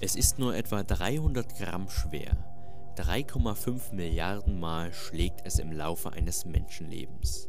Es ist nur etwa 300 Gramm schwer. 3,5 Milliarden Mal schlägt es im Laufe eines Menschenlebens.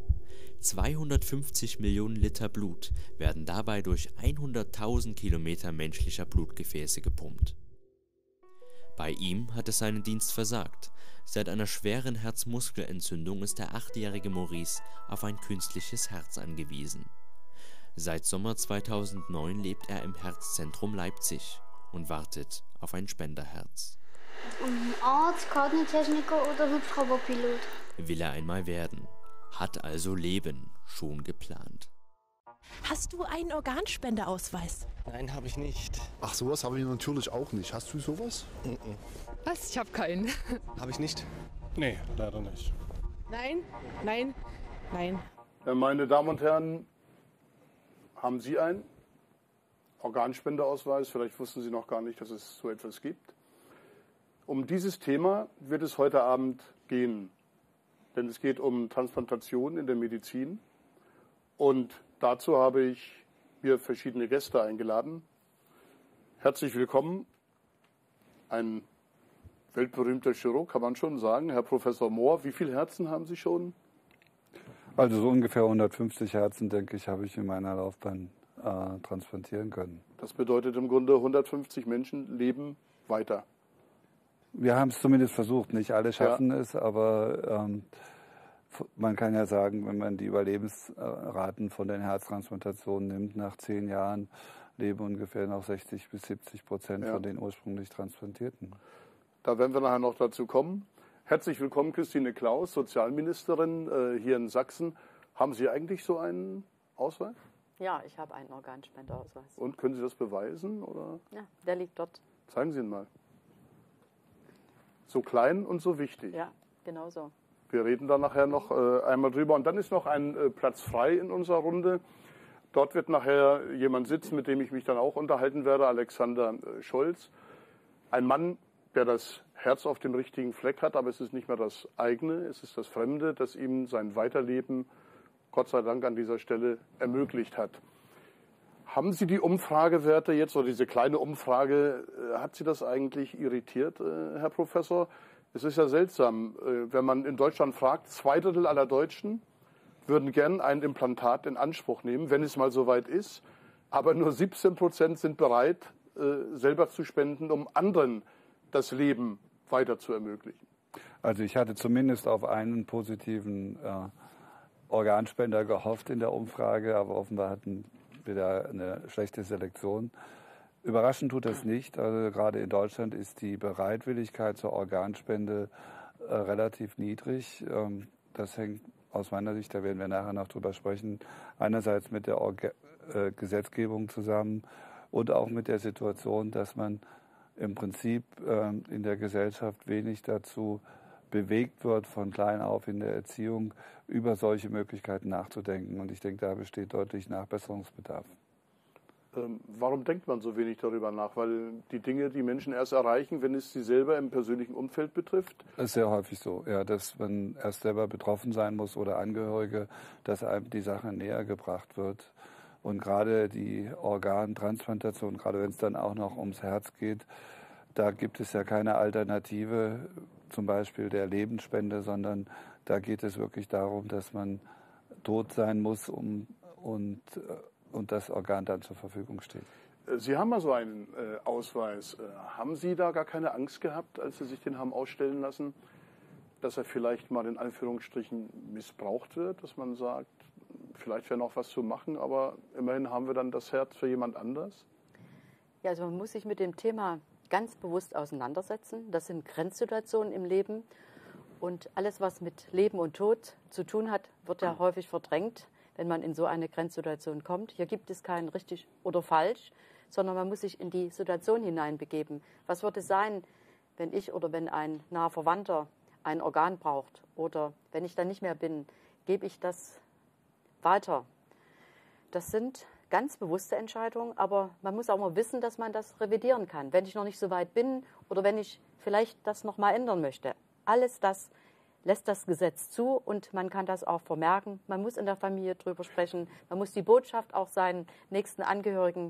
250 Millionen Liter Blut werden dabei durch 100.000 Kilometer menschlicher Blutgefäße gepumpt. Bei ihm hat es seinen Dienst versagt. Seit einer schweren Herzmuskelentzündung ist der 8-jährige Maurice auf ein künstliches Herz angewiesen. Seit Sommer 2009 lebt er im Herzzentrum Leipzig und wartet auf ein Spenderherz. Arzt, Kardinotechniker oder Hubschrauberpilot? Will er einmal werden, hat also Leben schon geplant. Hast du einen Organspendeausweis? Nein, habe ich nicht. Ach, sowas habe ich natürlich auch nicht. Hast du sowas? Was? Ich habe keinen. Habe ich nicht. Nee, leider nicht. Nein, nein, nein. Meine Damen und Herren, haben Sie einen Organspendeausweis? Vielleicht wussten Sie noch gar nicht, dass es so etwas gibt. Um dieses Thema wird es heute Abend gehen. Denn es geht um Transplantation in der Medizin. Und dazu habe ich mir verschiedene Gäste eingeladen. Herzlich willkommen, ein weltberühmter Chirurg, kann man schon sagen, Herr Professor Mohr. Wie viele Herzen haben Sie schon? Also so ungefähr 150 Herzen, denke ich, habe ich in meiner Laufbahn transplantieren können. Das bedeutet im Grunde, 150 Menschen leben weiter. Wir haben es zumindest versucht. Nicht alle schaffen es, aber man kann ja sagen, wenn man die Überlebensraten von den Herztransplantationen nimmt, nach 10 Jahren leben ungefähr noch 60-70% von den ursprünglich Transplantierten. Da werden wir nachher noch dazu kommen. Herzlich willkommen, Christine Klaus, Sozialministerin hier in Sachsen. Haben Sie eigentlich so einen Ausweis? Ja, ich habe einen Organspendeausweis. Und können Sie das beweisen? Oder? Ja, der liegt dort. Zeigen Sie ihn mal. So klein und so wichtig. Ja, genau so. Wir reden da nachher noch einmal drüber. Und dann ist noch ein Platz frei in unserer Runde. Dort wird nachher jemand sitzen, mit dem ich mich dann auch unterhalten werde, Alexander Scholz. Ein Mann, der das Herz auf dem richtigen Fleck hat, aber es ist nicht mehr das eigene, es ist das Fremde, das ihm sein Weiterleben, Gott sei Dank, an dieser Stelle ermöglicht hat. Haben Sie die Umfragewerte jetzt, oder diese kleine Umfrage, hat Sie das eigentlich irritiert, Herr Professor? Es ist ja seltsam, wenn man in Deutschland fragt, 2/3 aller Deutschen würden gern ein Implantat in Anspruch nehmen, wenn es mal soweit ist, aber nur 17% sind bereit, selber zu spenden, um anderen das Leben weiter zu ermöglichen. Also ich hatte zumindest auf einen positiven Organspender gehofft in der Umfrage, aber offenbar hatten wir da eine schlechte Selektion. Überraschend tut das nicht. Also gerade in Deutschland ist die Bereitwilligkeit zur Organspende relativ niedrig. Das hängt aus meiner Sicht, da werden wir nachher noch drüber sprechen, einerseits mit der Gesetzgebung zusammen und auch mit der Situation, dass man im Prinzip in der Gesellschaft wenig dazu bewegt wird, von klein auf in der Erziehung über solche Möglichkeiten nachzudenken. Und ich denke, da besteht deutlich Nachbesserungsbedarf. Warum denkt man so wenig darüber nach? Weil die Dinge die Menschen erst erreichen, wenn es sie selber im persönlichen Umfeld betrifft? Das ist sehr häufig so, ja, dass man erst selber betroffen sein muss oder Angehörige, dass einem die Sache näher gebracht wird. Und gerade die Organtransplantation, gerade wenn es dann auch noch ums Herz geht, da gibt es ja keine Alternative, zum Beispiel der Lebensspende, sondern da geht es wirklich darum, dass man tot sein muss und das Organ dann zur Verfügung steht. Sie haben mal so einen Ausweis. Haben Sie da gar keine Angst gehabt, als Sie sich den haben ausstellen lassen, dass er vielleicht mal in Anführungsstrichen missbraucht wird, dass man sagt, vielleicht wäre noch was zu machen, aber immerhin haben wir dann das Herz für jemand anders? Ja, also man muss sich mit dem Thema ganz bewusst auseinandersetzen. Das sind Grenzsituationen im Leben. Und alles, was mit Leben und Tod zu tun hat, wird ja häufig verdrängt, wenn man in so eine Grenzsituation kommt. Hier gibt es kein richtig oder falsch, sondern man muss sich in die Situation hineinbegeben. Was wird es sein, wenn ich oder wenn ein naher Verwandter ein Organ braucht? Oder wenn ich dann nicht mehr bin, gebe ich das weiter? Das sind ganz bewusste Entscheidungen, aber man muss auch mal wissen, dass man das revidieren kann. Wenn ich noch nicht so weit bin oder wenn ich vielleicht das noch mal ändern möchte. Alles das lässt das Gesetz zu und man kann das auch vermerken. Man muss in der Familie drüber sprechen. Man muss die Botschaft auch seinen nächsten Angehörigen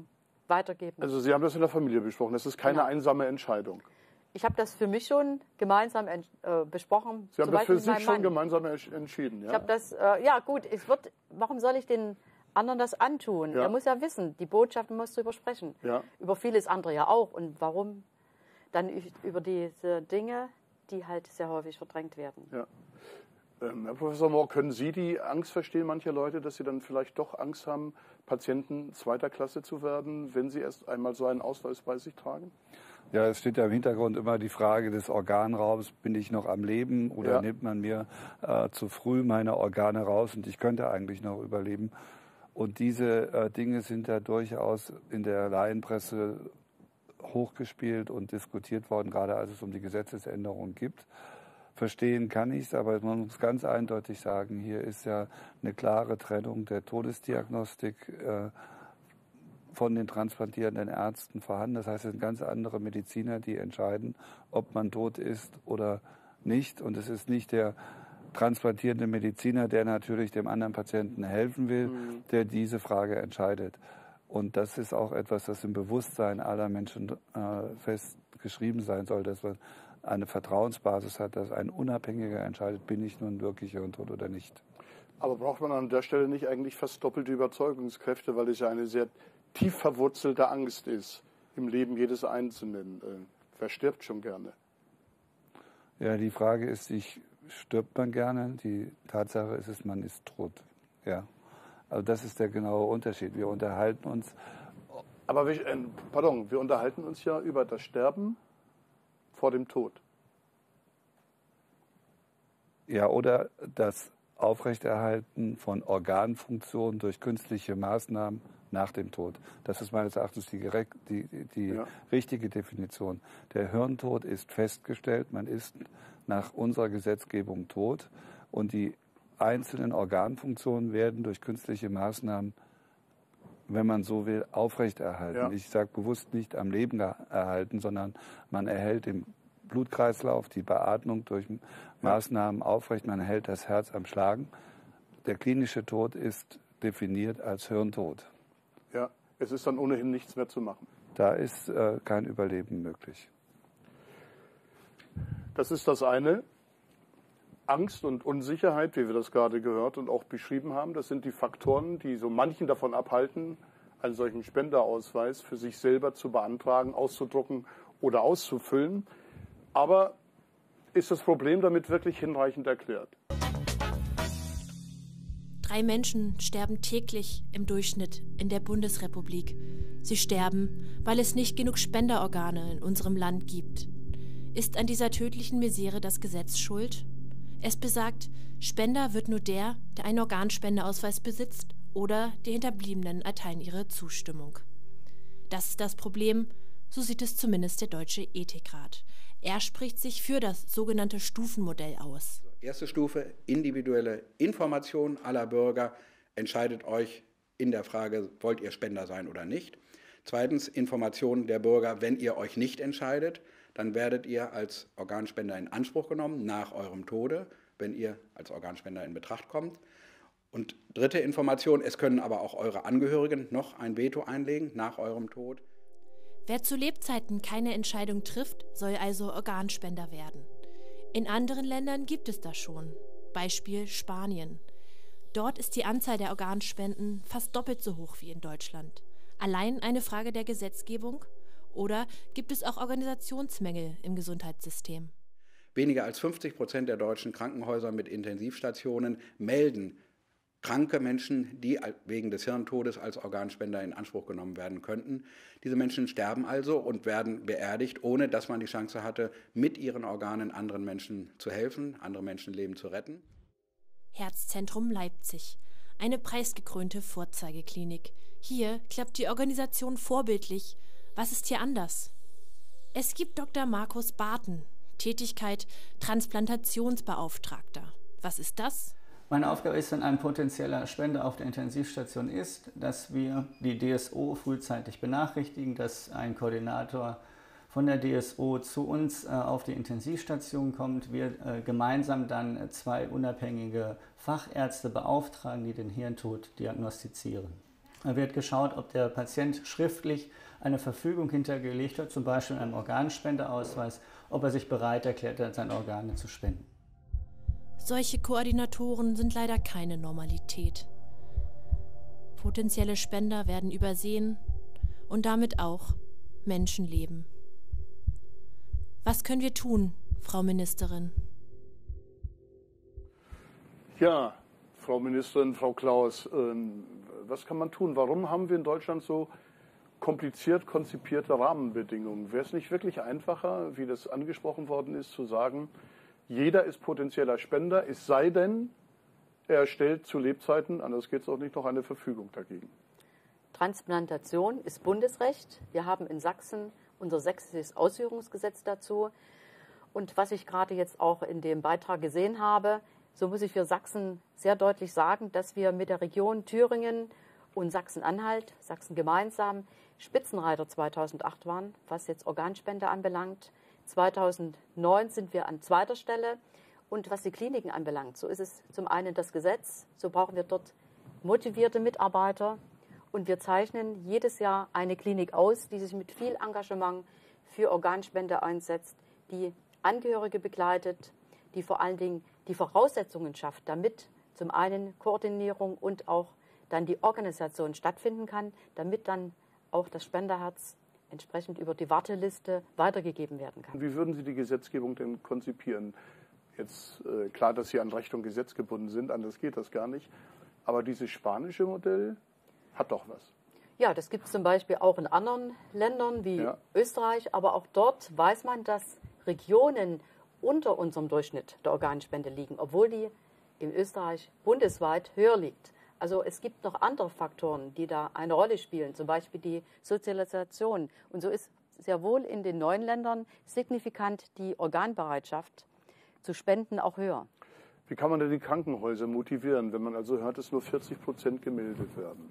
weitergeben. Also Sie haben das in der Familie besprochen. Das ist keine einsame Entscheidung. Ich habe das für mich schon gemeinsam besprochen. Sie haben das für sich schon gemeinsam entschieden, ja? Ich habe das, gut, warum soll ich den anderen das antun? Ja. Er muss ja wissen, die Botschaft, man muss darüber sprechen. Ja. Über vieles andere ja auch. Und warum dann über diese Dinge, die halt sehr häufig verdrängt werden. Ja. Herr Professor Mohr, können Sie die Angst verstehen mancher Leute, dass sie dann vielleicht doch Angst haben, Patienten zweiter Klasse zu werden, wenn sie erst einmal so einen Ausweis bei sich tragen? Ja, es steht ja im Hintergrund immer die Frage des Organraubs. Bin ich noch am Leben oder nimmt man mir zu früh meine Organe raus und ich könnte eigentlich noch überleben? Und diese Dinge sind ja durchaus in der Laienpresse hochgespielt und diskutiert worden, gerade als es um die Gesetzesänderung gibt. Verstehen kann ich es, aber man muss ganz eindeutig sagen, hier ist ja eine klare Trennung der Todesdiagnostik von den transplantierenden Ärzten vorhanden. Das heißt, es sind ganz andere Mediziner, die entscheiden, ob man tot ist oder nicht. Und es ist nicht der transplantierende Mediziner, der natürlich dem anderen Patienten helfen will, der diese Frage entscheidet. Und das ist auch etwas, das im Bewusstsein aller Menschen festgeschrieben sein soll, dass man eine Vertrauensbasis hat, dass ein Unabhängiger entscheidet, bin ich nun wirklich hirntot oder nicht. Aber braucht man an der Stelle nicht eigentlich fast doppelte Überzeugungskräfte, weil es ja eine sehr tief verwurzelte Angst ist im Leben jedes Einzelnen? Wer stirbt schon gerne? Ja, die Frage ist, stirbt man gerne? Die Tatsache ist, man ist tot. Ja. Also das ist der genaue Unterschied. Wir unterhalten uns. Aber wir unterhalten uns ja über das Sterben vor dem Tod. Ja, oder das Aufrechterhalten von Organfunktionen durch künstliche Maßnahmen nach dem Tod. Das ist meines Erachtens die richtige Definition. Der Hirntod ist festgestellt, man ist nach unserer Gesetzgebung tot und die einzelnen Organfunktionen werden durch künstliche Maßnahmen, wenn man so will, aufrechterhalten. Ja. Ich sage bewusst nicht am Leben erhalten, sondern man erhält den Blutkreislauf, die Beatmung durch Maßnahmen aufrecht, man hält das Herz am Schlagen. Der klinische Tod ist definiert als Hirntod. Ja, es ist dann ohnehin nichts mehr zu machen. Da ist kein Überleben möglich. Das ist das eine. Angst und Unsicherheit, wie wir das gerade gehört und auch beschrieben haben, das sind die Faktoren, die so manchen davon abhalten, einen solchen Spenderausweis für sich selber zu beantragen, auszudrucken oder auszufüllen. Aber ist das Problem damit wirklich hinreichend erklärt? 3 Menschen sterben täglich im Durchschnitt in der Bundesrepublik. Sie sterben, weil es nicht genug Spenderorgane in unserem Land gibt. Ist an dieser tödlichen Misere das Gesetz schuld? Es besagt, Spender wird nur der einen Organspendeausweis besitzt oder die Hinterbliebenen erteilen ihre Zustimmung. Das ist das Problem, so sieht es zumindest der Deutsche Ethikrat. Er spricht sich für das sogenannte Stufenmodell aus. Erste Stufe, individuelle Information aller Bürger. Entscheidet euch in der Frage, wollt ihr Spender sein oder nicht. Zweitens, Information der Bürger, wenn ihr euch nicht entscheidet, dann werdet ihr als Organspender in Anspruch genommen nach eurem Tode, wenn ihr als Organspender in Betracht kommt. Und dritte Information, es können aber auch eure Angehörigen noch ein Veto einlegen nach eurem Tod. Wer zu Lebzeiten keine Entscheidung trifft, soll also Organspender werden. In anderen Ländern gibt es das schon. Beispiel Spanien. Dort ist die Anzahl der Organspenden fast doppelt so hoch wie in Deutschland. Allein eine Frage der Gesetzgebung? Oder gibt es auch Organisationsmängel im Gesundheitssystem? Weniger als 50% der deutschen Krankenhäuser mit Intensivstationen melden kranke Menschen, die wegen des Hirntodes als Organspender in Anspruch genommen werden könnten. Diese Menschen sterben also und werden beerdigt, ohne dass man die Chance hatte, mit ihren Organen anderen Menschen zu helfen, andere Menschenleben zu retten. Herzzentrum Leipzig. Eine preisgekrönte Vorzeigeklinik. Hier klappt die Organisation vorbildlich. Was ist hier anders? Es gibt Dr. Markus Barten, Tätigkeit Transplantationsbeauftragter. Was ist das? Meine Aufgabe ist, wenn ein potenzieller Spender auf der Intensivstation ist, dass wir die DSO frühzeitig benachrichtigen, dass ein Koordinator von der DSO zu uns auf die Intensivstation kommt. Wir gemeinsam dann 2 unabhängige Fachärzte beauftragen, die den Hirntod diagnostizieren. wird geschaut, ob der Patient schriftlich eine Verfügung hintergelegt hat, zum Beispiel in einem Organspendeausweis, ob er sich bereit erklärt hat, seine Organe zu spenden. Solche Koordinatoren sind leider keine Normalität. Potenzielle Spender werden übersehen und damit auch Menschenleben. Was können wir tun, Frau Ministerin? Ja, Frau Ministerin, Frau Klaus, was kann man tun? Warum haben wir in Deutschland so kompliziert konzipierte Rahmenbedingungen? Wäre es nicht wirklich einfacher, wie das angesprochen worden ist, zu sagen, jeder ist potenzieller Spender, es sei denn, er erstellt zu Lebzeiten, anders geht es auch nicht, noch eine Verfügung dagegen? Transplantation ist Bundesrecht. Wir haben in Sachsen unser sächsisches Ausführungsgesetz dazu. Und was ich gerade jetzt auch in dem Beitrag gesehen habe, so muss ich für Sachsen sehr deutlich sagen, dass wir mit der Region Thüringen und Sachsen-Anhalt, Sachsen gemeinsam, Spitzenreiter 2008 waren, was jetzt Organspende anbelangt. 2009 sind wir an zweiter Stelle. Und was die Kliniken anbelangt, so ist es zum einen das Gesetz, so brauchen wir dort motivierte Mitarbeiter. Und wir zeichnen jedes Jahr eine Klinik aus, die sich mit viel Engagement für Organspende einsetzt, die Angehörige begleitet, die vor allen Dingen die Voraussetzungen schafft, damit zum einen Koordinierung und auch dann die Organisation stattfinden kann, damit dann auch das Spenderherz entsprechend über die Warteliste weitergegeben werden kann. Wie würden Sie die Gesetzgebung denn konzipieren? Jetzt klar, dass Sie an Recht und Gesetz gebunden sind, anders geht das gar nicht. Aber dieses spanische Modell hat doch was. Ja, das gibt es zum Beispiel auch in anderen Ländern wie Österreich. Aber auch dort weiß man, dass Regionen unter unserem Durchschnitt der Organspende liegen, obwohl die in Österreich bundesweit höher liegt. Also es gibt noch andere Faktoren, die da eine Rolle spielen, zum Beispiel die Sozialisation. Und so ist sehr wohl in den neuen Ländern signifikant die Organbereitschaft zu spenden auch höher. Wie kann man denn die Krankenhäuser motivieren, wenn man also hört, dass nur 40% gemeldet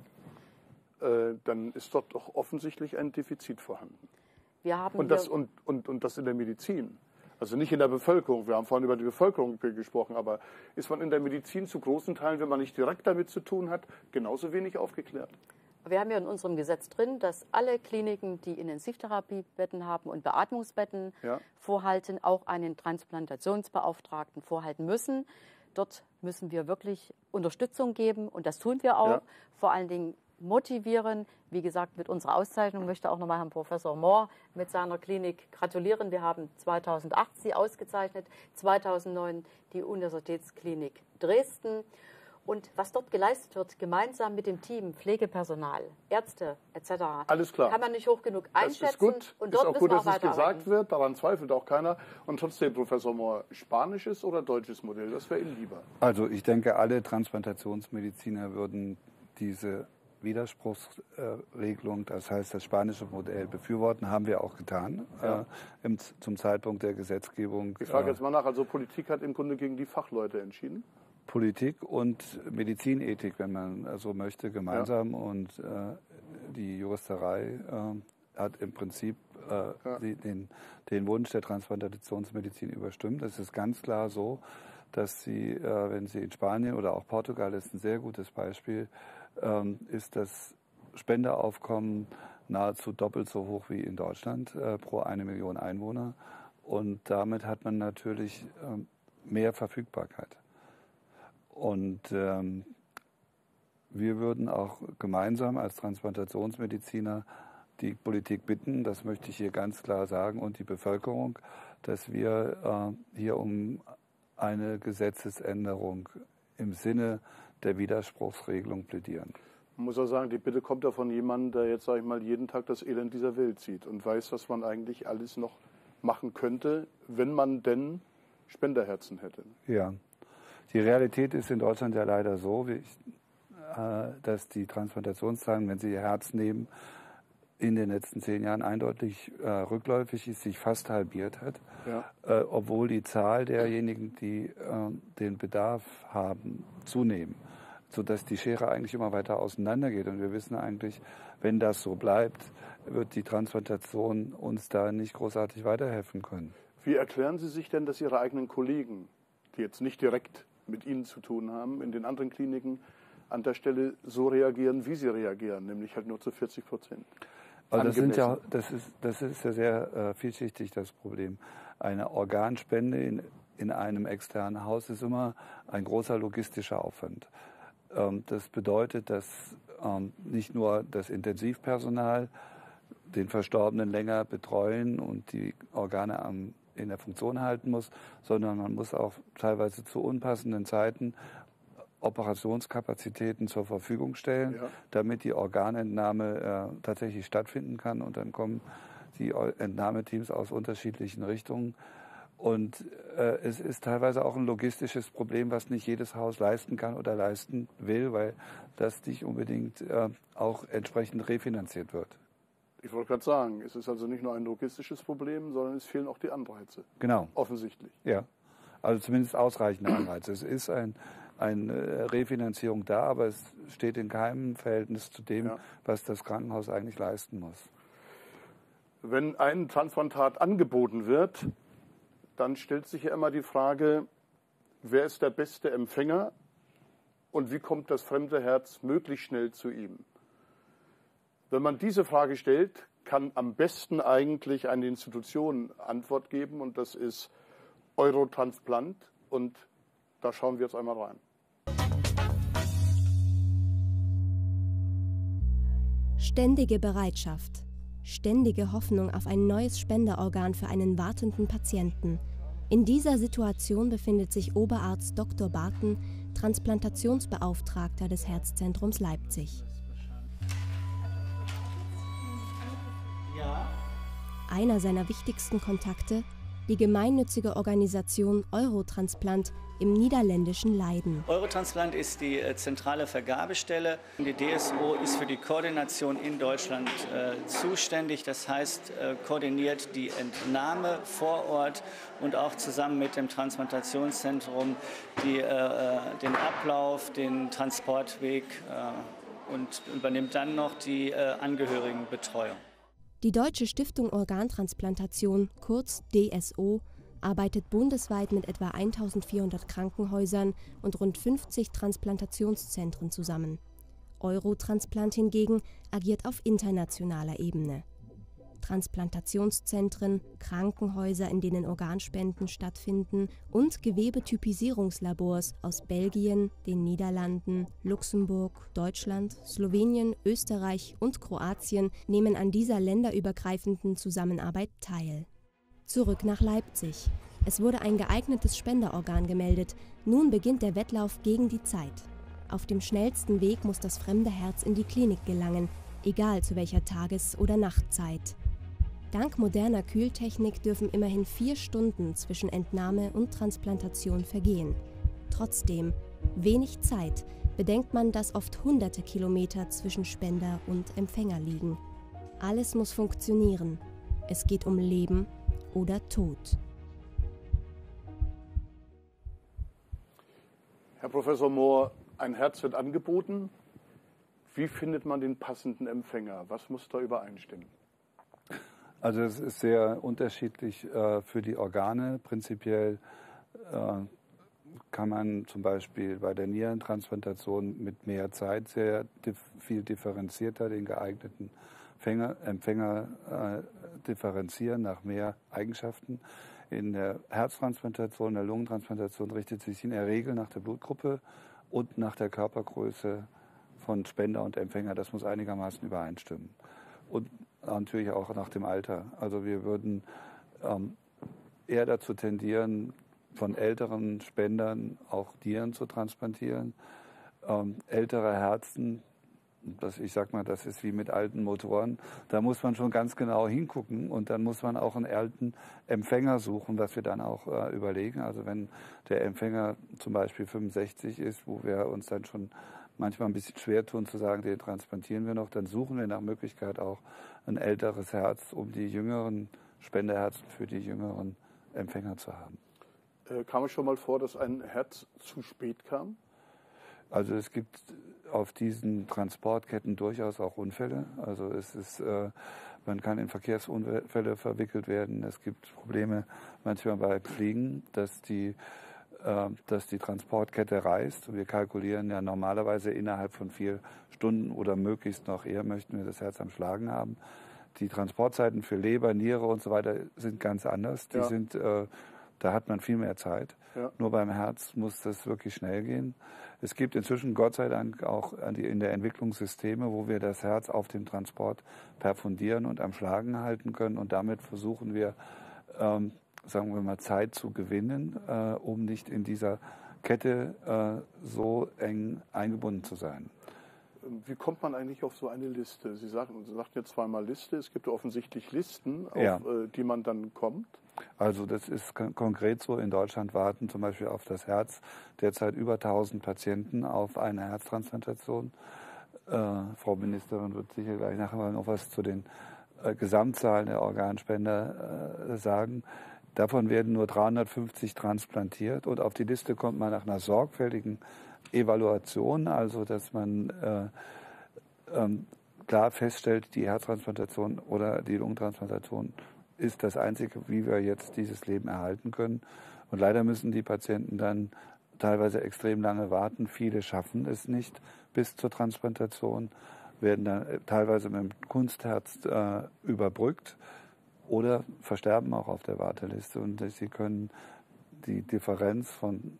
werden? Dann ist dort doch offensichtlich ein Defizit vorhanden. Wir haben und das in der Medizin. Also nicht in der Bevölkerung. Wir haben vorhin über die Bevölkerung gesprochen, aber ist man in der Medizin zu großen Teilen, wenn man nicht direkt damit zu tun hat, genauso wenig aufgeklärt? Wir haben ja in unserem Gesetz drin, dass alle Kliniken, die Intensivtherapiebetten haben und Beatmungsbetten vorhalten, auch einen Transplantationsbeauftragten vorhalten müssen. Dort müssen wir wirklich Unterstützung geben und das tun wir auch. Ja. Vor allen Dingen motivieren. Wie gesagt, mit unserer Auszeichnung möchte auch nochmal Herrn Professor Mohr mit seiner Klinik gratulieren. Wir haben 2008 sie ausgezeichnet, 2009 die Universitätsklinik Dresden. Und was dort geleistet wird, gemeinsam mit dem Team, Pflegepersonal, Ärzte etc., alles klar, kann man nicht hoch genug einschätzen. Das ist gut. Und dort ist auch gut, dass es gesagt wird, daran zweifelt auch keiner. Und trotzdem, Professor Mohr, spanisches oder deutsches Modell, das wäre Ihnen lieber? Also ich denke, alle Transplantationsmediziner würden diese Widerspruchsregelung, das heißt das spanische Modell, befürworten, haben wir auch getan zum Zeitpunkt der Gesetzgebung. Ich frage jetzt mal nach, also Politik hat im Grunde gegen die Fachleute entschieden? Politik und Medizinethik, wenn man so möchte, gemeinsam. Ja. Und die Juristerei hat im Prinzip den Wunsch der Transplantationsmedizin überstimmt. Es ist ganz klar so, dass sie, wenn sie in Spanien oder auch Portugal, ist ein sehr gutes Beispiel, ist das Spenderaufkommen nahezu doppelt so hoch wie in Deutschland pro 1 Million Einwohner. Und damit hat man natürlich mehr Verfügbarkeit. Und wir würden auch gemeinsam als Transplantationsmediziner die Politik bitten, das möchte ich hier ganz klar sagen, und die Bevölkerung, dass wir hier um eine Gesetzesänderung im Sinne der Widerspruchsregelung plädieren. Man muss auch sagen, die Bitte kommt ja von jemandem, der jetzt, sage ich mal, jeden Tag das Elend dieser Welt sieht und weiß, was man eigentlich alles noch machen könnte, wenn man denn Spenderherzen hätte. Ja. Die Realität ist in Deutschland ja leider so, dass die Transplantationszahlen, wenn Sie Ihr Herz nehmen, in den letzten 10 Jahren eindeutig rückläufig ist, sich fast halbiert hat, obwohl die Zahl derjenigen, die den Bedarf haben, zunehmen, sodass die Schere eigentlich immer weiter auseinandergeht. Und wir wissen eigentlich, wenn das so bleibt, wird die Transplantation uns da nicht großartig weiterhelfen können. Wie erklären Sie sich denn, dass Ihre eigenen Kollegen, die jetzt nicht direkt mit Ihnen zu tun haben, in den anderen Kliniken an der Stelle so reagieren, wie sie reagieren, nämlich halt nur zu 40%. Also das ist ja sehr vielschichtig, das Problem. Eine Organspende in einem externen Haus ist immer ein großer logistischer Aufwand. Das bedeutet, dass nicht nur das Intensivpersonal den Verstorbenen länger betreuen und die Organe in der Funktion halten muss, sondern man muss auch teilweise zu unpassenden Zeiten Operationskapazitäten zur Verfügung stellen, damit die Organentnahme tatsächlich stattfinden kann. Und dann kommen die Entnahmeteams aus unterschiedlichen Richtungen. Und es ist teilweise auch ein logistisches Problem, was nicht jedes Haus leisten kann oder leisten will, weil das nicht unbedingt auch entsprechend refinanziert wird. Ich wollte gerade sagen, es ist also nicht nur ein logistisches Problem, sondern es fehlen auch die Anreize. Genau. Offensichtlich. Ja, also zumindest ausreichende Anreize. Es ist eine Refinanzierung da, aber es steht in keinem Verhältnis zu dem, was das Krankenhaus eigentlich leisten muss. Wenn ein Transplantat angeboten wird, dann stellt sich ja immer die Frage, wer ist der beste Empfänger und wie kommt das fremde Herz möglichst schnell zu ihm? Wenn man diese Frage stellt, kann am besten eigentlich eine Institution Antwort geben und das ist Eurotransplant und da schauen wir jetzt einmal rein. Ständige Bereitschaft, ständige Hoffnung auf ein neues Spenderorgan für einen wartenden Patienten. In dieser Situation befindet sich Oberarzt Dr. Barton, Transplantationsbeauftragter des Herzzentrums Leipzig. Einer seiner wichtigsten Kontakte, die gemeinnützige Organisation Eurotransplant im niederländischen Leiden. Eurotransplant ist die zentrale Vergabestelle. Die DSO ist für die Koordination in Deutschland zuständig. Das heißt, koordiniert die Entnahme vor Ort und auch zusammen mit dem Transplantationszentrum den Ablauf, den Transportweg und übernimmt dann noch die Angehörigenbetreuung. Die Deutsche Stiftung Organtransplantation, kurz DSO, arbeitet bundesweit mit etwa 1400 Krankenhäusern und rund 50 Transplantationszentren zusammen. Eurotransplant hingegen agiert auf internationaler Ebene. Transplantationszentren, Krankenhäuser, in denen Organspenden stattfinden und Gewebetypisierungslabors aus Belgien, den Niederlanden, Luxemburg, Deutschland, Slowenien, Österreich und Kroatien nehmen an dieser länderübergreifenden Zusammenarbeit teil. Zurück nach Leipzig. Es wurde ein geeignetes Spenderorgan gemeldet. Nun beginnt der Wettlauf gegen die Zeit. Auf dem schnellsten Weg muss das fremde Herz in die Klinik gelangen, egal zu welcher Tages- oder Nachtzeit. Dank moderner Kühltechnik dürfen immerhin 4 Stunden zwischen Entnahme und Transplantation vergehen. Trotzdem, wenig Zeit, bedenkt man, dass oft hunderte Kilometer zwischen Spender und Empfänger liegen. Alles muss funktionieren. Es geht um Leben oder Tod. Herr Professor Mohr, ein Herz wird angeboten. Wie findet man den passenden Empfänger? Was muss da übereinstimmen? Also es ist sehr unterschiedlich für die Organe. Prinzipiell kann man zum Beispiel bei der Nierentransplantation mit mehr Zeit sehr viel differenzierter den geeigneten Empfänger differenzieren nach mehr Eigenschaften. In der Herztransplantation, der Lungentransplantation richtet sich in der Regel nach der Blutgruppe und nach der Körpergröße von Spender und Empfänger. Das muss einigermaßen übereinstimmen. Und natürlich auch nach dem Alter. Also wir würden eher dazu tendieren, von älteren Spendern auch Nieren zu transplantieren. Ältere Herzen, ich sag mal, das ist wie mit alten Motoren. Da muss man schon ganz genau hingucken und dann muss man auch einen alten Empfänger suchen, was wir dann auch überlegen. Also wenn der Empfänger zum Beispiel 65 ist, wo wir uns dann schon manchmal ein bisschen schwer tun zu sagen, den transplantieren wir noch, dann suchen wir nach Möglichkeit auch ein älteres Herz, um die jüngeren Spenderherzen für die jüngeren Empfänger zu haben. Kam es schon mal vor, dass ein Herz zu spät kam? Also es gibt auf diesen Transportketten durchaus auch Unfälle. Also man kann in Verkehrsunfälle verwickelt werden. Es gibt Probleme manchmal bei Fliegen, dass die dass die Transportkette reißt. Und wir kalkulieren ja normalerweise innerhalb von 4 Stunden oder möglichst noch eher möchten wir das Herz am Schlagen haben. Die Transportzeiten für Leber, Niere und so weiter sind ganz anders. Die sind, da hat man viel mehr Zeit. Ja. Nur beim Herz muss das wirklich schnell gehen. Es gibt inzwischen Gott sei Dank auch in der Entwicklung Systeme, wo wir das Herz auf dem Transport perfundieren und am Schlagen halten können. Und damit versuchen wir, sagen wir mal, Zeit zu gewinnen, um nicht in dieser Kette so eng eingebunden zu sein. Wie kommt man eigentlich auf so eine Liste? Sie sagten jetzt zweimal Liste. Es gibt offensichtlich Listen, auf die man dann kommt. Also das ist konkret so. In Deutschland warten zum Beispiel auf das Herz derzeit über 1000 Patienten auf eine Herztransplantation. Frau Ministerin wird sicher gleich nachher noch was zu den Gesamtzahlen der Organspender sagen. Davon werden nur 350 transplantiert und auf die Liste kommt man nach einer sorgfältigen Evaluation, also dass man klar feststellt, die Herztransplantation oder die Lungentransplantation ist das Einzige, wie wir jetzt dieses Leben erhalten können. Und leider müssen die Patienten dann teilweise extrem lange warten. Viele schaffen es nicht bis zur Transplantation, werden dann teilweise mit dem Kunstherz überbrückt oder versterben auch auf der Warteliste. Und sie können die Differenz von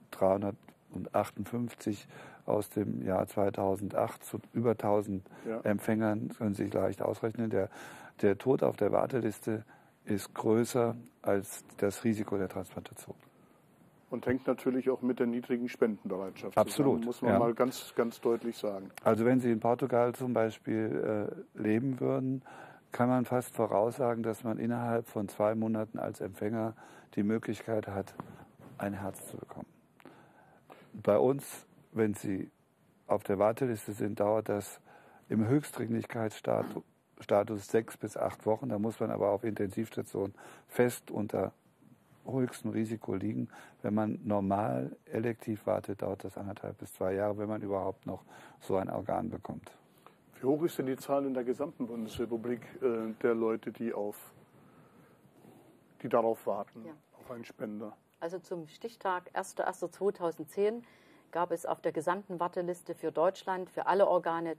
358 aus dem Jahr 2008 zu über 1000 Empfängern können sich leicht ausrechnen. Der Tod auf der Warteliste ist größer als das Risiko der Transplantation. Und hängt natürlich auch mit der niedrigen Spendenbereitschaft Absolut, zusammen, muss man mal ganz, ganz deutlich sagen. Also wenn Sie in Portugal zum Beispiel leben würden, kann man fast voraussagen, dass man innerhalb von 2 Monaten als Empfänger die Möglichkeit hat, ein Herz zu bekommen. Bei uns, wenn Sie auf der Warteliste sind, dauert das im Höchstdringlichkeitsstatus 6 bis 8 Wochen. Da muss man aber auf Intensivstation fest unter höchstem Risiko liegen. Wenn man normal elektiv wartet, dauert das 1,5 bis 2 Jahre, wenn man überhaupt noch so ein Organ bekommt. Wie hoch ist denn die Zahl in der gesamten Bundesrepublik der Leute, die darauf warten, auf einen Spender? Also zum Stichtag 1.1.2010 gab es auf der gesamten Warteliste für Deutschland für alle Organe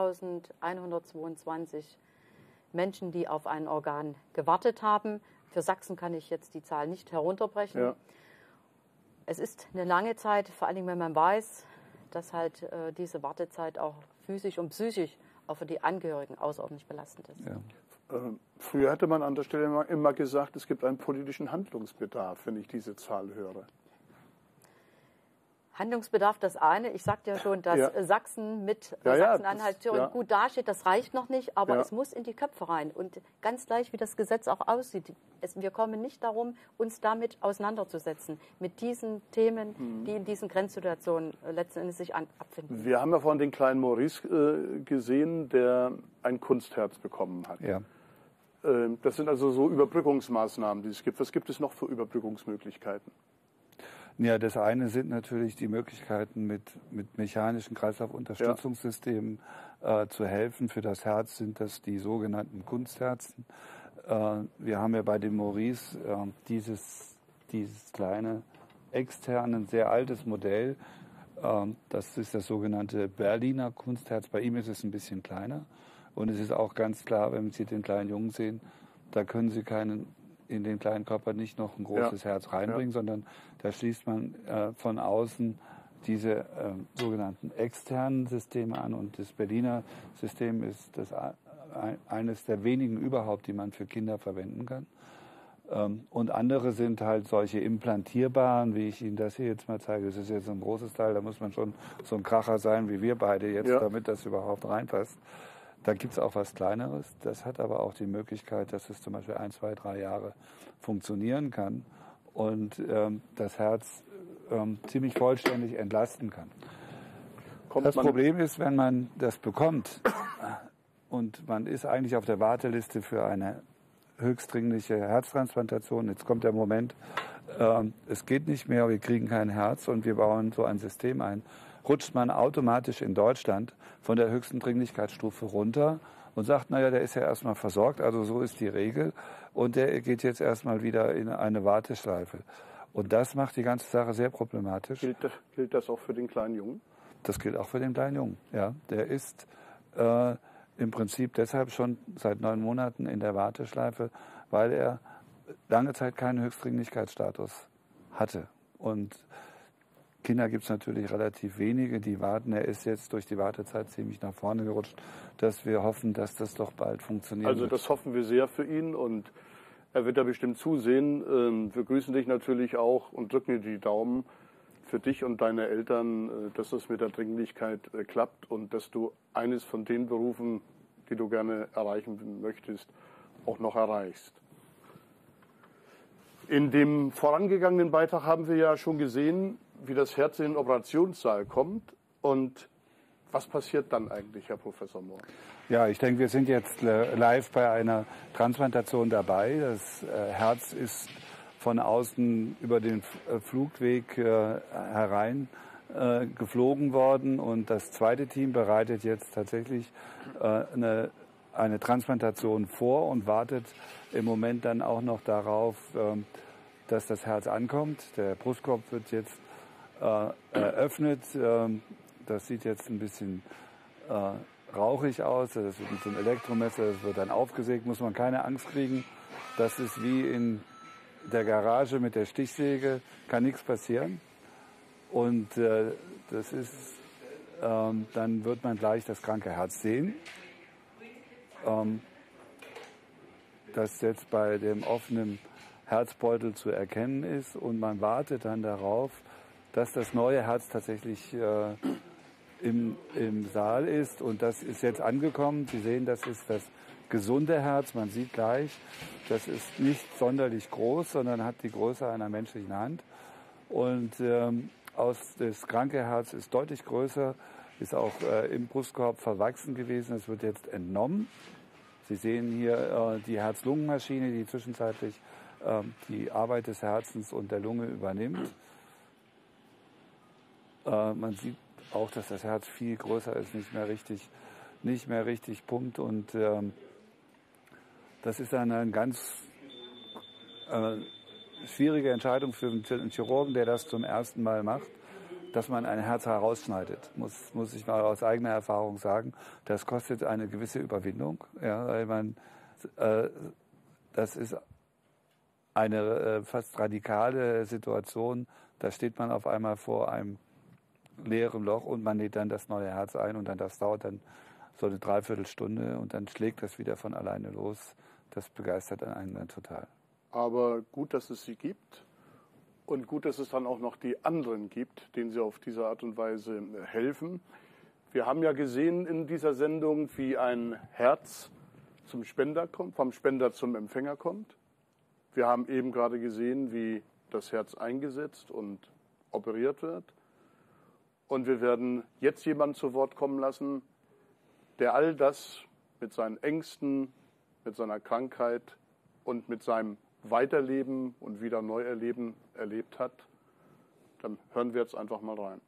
12.122 Menschen, die auf ein Organ gewartet haben. Für Sachsen kann ich jetzt die Zahl nicht herunterbrechen. Ja. Es ist eine lange Zeit, vor allem wenn man weiß, dass halt diese Wartezeit auch physisch und psychisch auch für die Angehörigen außerordentlich belastend ist. Ja. Früher hatte man an der Stelle immer gesagt, es gibt einen politischen Handlungsbedarf, wenn ich diese Zahl höre. Handlungsbedarf das eine. Ich sagte ja schon, dass Sachsen mit Sachsen-Anhalt, Thüringen gut dasteht. Das reicht noch nicht, aber es muss in die Köpfe rein. Und ganz gleich, wie das Gesetz auch aussieht. Wir kommen nicht darum, uns damit auseinanderzusetzen, mit diesen Themen, die in diesen Grenzsituationen letzten Endes sich abfinden. Wir haben ja vorhin den kleinen Maurice gesehen, der ein Kunstherz bekommen hat. Ja. Das sind also so Überbrückungsmaßnahmen, die es gibt. Was gibt es noch für Überbrückungsmöglichkeiten? Ja, das eine sind natürlich die Möglichkeiten, mit mechanischen Kreislaufunterstützungssystemen zu helfen. Für das Herz sind das die sogenannten Kunstherzen. Wir haben ja bei dem Maurice dieses kleine externe, sehr altes Modell. Das ist das sogenannte Berliner Kunstherz. Bei ihm ist es ein bisschen kleiner. Und es ist auch ganz klar, wenn Sie den kleinen Jungen sehen, da können Sie in den kleinen Körper nicht noch ein großes Herz reinbringen, sondern da schließt man von außen diese sogenannten externen Systeme an. Und das Berliner System ist eines der wenigen überhaupt, die man für Kinder verwenden kann. Und andere sind halt solche implantierbaren, wie ich Ihnen das hier jetzt mal zeige. Das ist jetzt ein großes Teil, da muss man schon so ein Kracher sein wie wir beide jetzt, damit das überhaupt reinpasst. Da gibt es auch was Kleineres. Das hat aber auch die Möglichkeit, dass es zum Beispiel 1, 2, 3 Jahre funktionieren kann und das Herz ziemlich vollständig entlasten kann. Das Problem ist, wenn man das bekommt und man ist eigentlich auf der Warteliste für eine höchstdringliche Herztransplantation. Jetzt kommt der Moment, es geht nicht mehr, wir kriegen kein Herz und wir bauen so ein System ein. Rutscht man automatisch in Deutschland von der höchsten Dringlichkeitsstufe runter und sagt, naja, der ist ja erstmal versorgt, also so ist die Regel und der geht jetzt erstmal wieder in eine Warteschleife. Und das macht die ganze Sache sehr problematisch. Gilt das auch für den kleinen Jungen? Das gilt auch für den kleinen Jungen, ja. Der ist im Prinzip deshalb schon seit 9 Monaten in der Warteschleife, weil er lange Zeit keinen Höchstdringlichkeitsstatus hatte. Und Kinder gibt es natürlich relativ wenige, die warten. Er ist jetzt durch die Wartezeit ziemlich nach vorne gerutscht, dass wir hoffen, dass das doch bald funktioniert. Also das hoffen wir sehr für ihn und er wird da bestimmt zusehen. Wir grüßen dich natürlich auch und drücken dir die Daumen für dich und deine Eltern, dass das mit der Dringlichkeit klappt und dass du eines von den Berufen, die du gerne erreichen möchtest, auch noch erreichst. In dem vorangegangenen Beitrag haben wir ja schon gesehen, wie das Herz in den Operationssaal kommt. Und was passiert dann eigentlich, Herr Professor Mohr? Ja, ich denke, wir sind jetzt live bei einer Transplantation dabei. Das Herz ist von außen über den Flugweg herein geflogen worden. Und das zweite Team bereitet jetzt tatsächlich eine Transplantation vor und wartet im Moment dann auch noch darauf, dass das Herz ankommt. Der Brustkorb wird jetzt eröffnet. Das sieht jetzt ein bisschen rauchig aus. Das wird mit so einem Elektromesser, das wird dann aufgesägt. Muss man keine Angst kriegen. Das ist wie in der Garage mit der Stichsäge. Kann nichts passieren. Und das ist, dann wird man gleich das kranke Herz sehen. Das jetzt bei dem offenen Herzbeutel zu erkennen ist und man wartet dann darauf, dass das neue Herz tatsächlich im Saal ist und das ist jetzt angekommen. Sie sehen, das ist das gesunde Herz. Man sieht gleich, das ist nicht sonderlich groß, sondern hat die Größe einer menschlichen Hand. Und das kranke Herz ist deutlich größer, ist auch im Brustkorb verwachsen gewesen. Es wird jetzt entnommen. Sie sehen hier die Herz-Lungen-Maschine, die zwischenzeitlich die Arbeit des Herzens und der Lunge übernimmt. Man sieht auch, dass das Herz viel größer ist, nicht mehr richtig pumpt. Und das ist eine ganz schwierige Entscheidung für einen Chirurgen, der das zum ersten Mal macht, dass man ein Herz herausschneidet. Muss ich mal aus eigener Erfahrung sagen. Das kostet eine gewisse Überwindung, ja, weil das ist eine fast radikale Situation. Da steht man auf einmal vor einem leeren Loch und man näht dann das neue Herz ein und das dauert dann so eine Dreiviertelstunde und dann schlägt das wieder von alleine los. Das begeistert einen dann total. Aber gut, dass es sie gibt und gut, dass es dann auch noch die anderen gibt, denen sie auf diese Art und Weise helfen. Wir haben ja gesehen in dieser Sendung, wie ein Herz zum Spender kommt, vom Spender zum Empfänger kommt. Wir haben eben gerade gesehen, wie das Herz eingesetzt und operiert wird. Und wir werden jetzt jemanden zu Wort kommen lassen, der all das mit seinen Ängsten, mit seiner Krankheit und mit seinem Weiterleben und wieder Neuerleben erlebt hat. Dann hören wir jetzt einfach mal rein.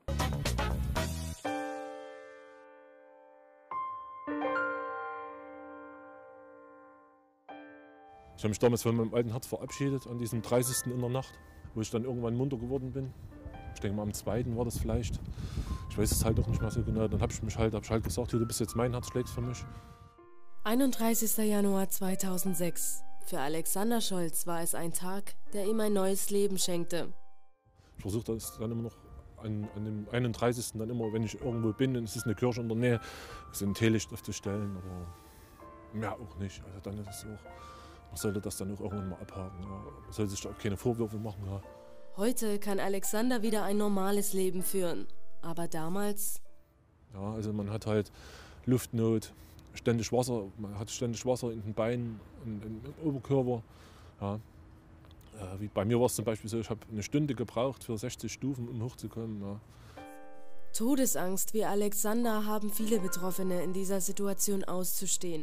Ich habe mich damals von meinem alten Herz verabschiedet an diesem 30. in der Nacht, wo ich dann irgendwann munter geworden bin. Ich denke mal am 2. war das vielleicht. Ich weiß es halt noch nicht mehr so genau. Dann habe ich halt gesagt, du bist jetzt mein Herz, schlägst für mich. 31. Januar 2006. Für Alexander Scholz war es ein Tag, der ihm ein neues Leben schenkte. Ich versuche das dann immer noch an dem 31. dann immer, wenn ich irgendwo bin und es ist eine Kirche in der Nähe, so ein Teelicht aufzustellen, aber mehr auch nicht. Also dann ist es auch, man sollte das dann auch irgendwann mal abhaken. Ja. Man sollte sich da auch keine Vorwürfe machen. Ja. Heute kann Alexander wieder ein normales Leben führen. Aber damals? Ja, also man hat halt Luftnot, ständig Wasser, man hat ständig Wasser in den Beinen und im Oberkörper. Ja. Wie bei mir war es zum Beispiel so, ich habe eine Stunde gebraucht für 60 Stufen, um hochzukommen. Ja. Todesangst wie Alexander haben viele Betroffene in dieser Situation auszustehen.